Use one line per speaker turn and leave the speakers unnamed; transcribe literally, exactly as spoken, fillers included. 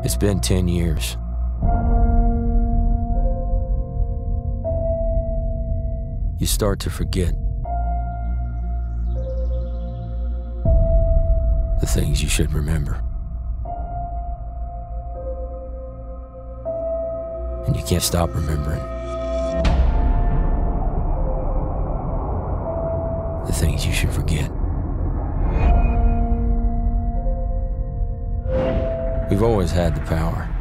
It's been ten years. You start to forget the things you should remember. And you can't stop remembering the things you should forget. We've always had the power.